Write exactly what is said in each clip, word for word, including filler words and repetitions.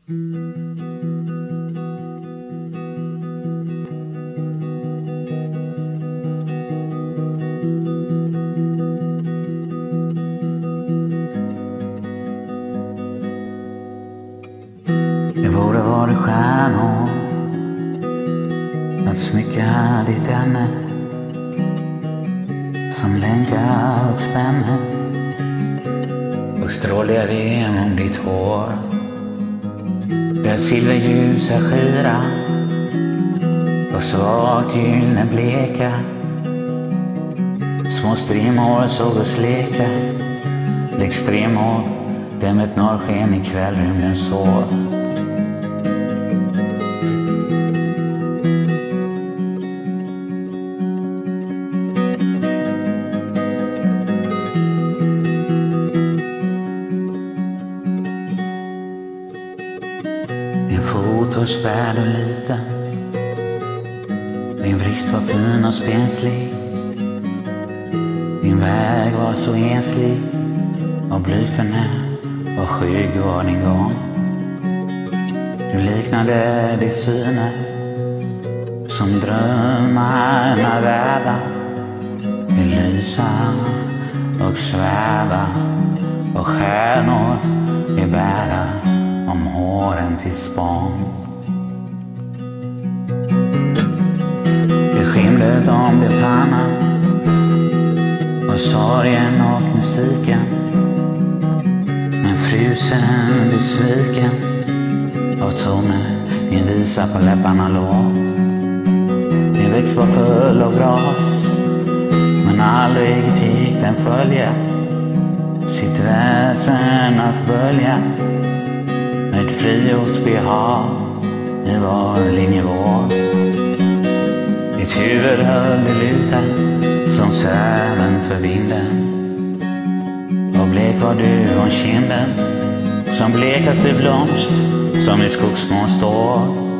Det borde vara stjärnor att smycka ditt ämne, som länkar och spänner och strålar genom ditt hår. Där silverljusa skira och svagt gyllene bleka, små strimmor såg oss leka, lik strimmor där med ett norrsken i kvällrymden sår. Din fot var späd och liten, din vrist var fin och spenslig, din väg var så enslig och blyförnäm och skygg var din gång. Du liknade de syner som drömmarna värda, de lysa och sväva och stjärnor är bära om håren till spång. Det skimret om din panna och sorgen och musiken, men frusen besviken av toner din visa på läpparna låg. Din växt var full av gras, men aldrig fick den följa sitt väsen att bölja med frigjort behag i varlig nivå. Ditt huvud höll det lutat som säven för vinden, och blek var du om kinden som blekaste blomst som i skogsmål står.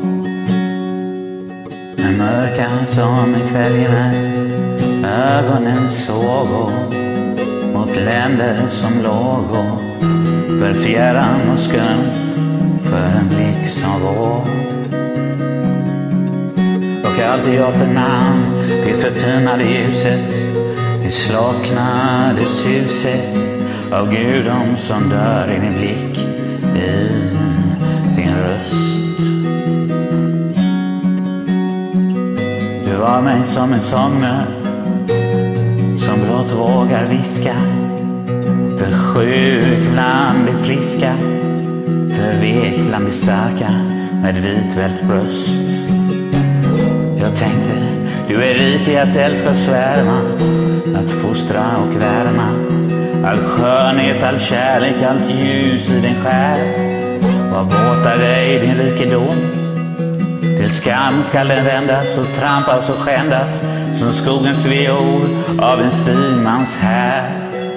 Men mörka som en kvällgivare ögonen såg mot länder som låg för fjärran och skum för en blick som vår. Och allt jag för namn, det förtunade ljuset, det slocknade suset av gudom som dör i din blick, i din röst. Du var mig som en sånger som blott vågar viska, för sjuk bland det friska, för vek bland det starka med vitvält bröst. Jag tänkte, du är rik i att älska och svärma, att fostra och värma, all skönhet, all kärlek, allt ljus i din själ. Vad båtar dig din rikedom? Till skam skall den vändas och trampas och skändas som skogens viol av en styrmans här.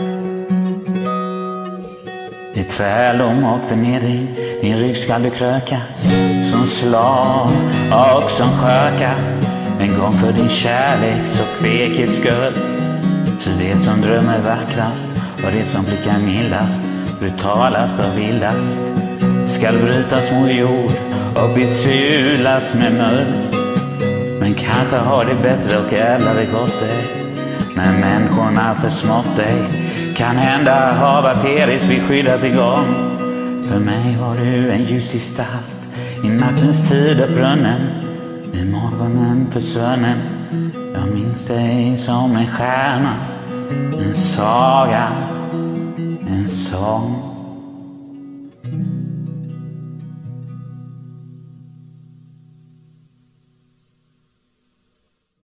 I träldom och förnedring din rygg skall du kröka som slav och som sköka, en gång för din kärleks och fekets skull. Ty det som drömmer vackrast och det som blickar mildast, brutalast och vildast, skall brytas mot jord och besulas med mull. Men kanske har det bättre och ädlare gått dig när människorna försmått dig. Kan hända hava Peris beskyddat igång. För mig var du en ljusgestalt i nattens tid och brunnen, i morgonen försvunnen. Jag minns dig som en stjärna, en saga, en sång.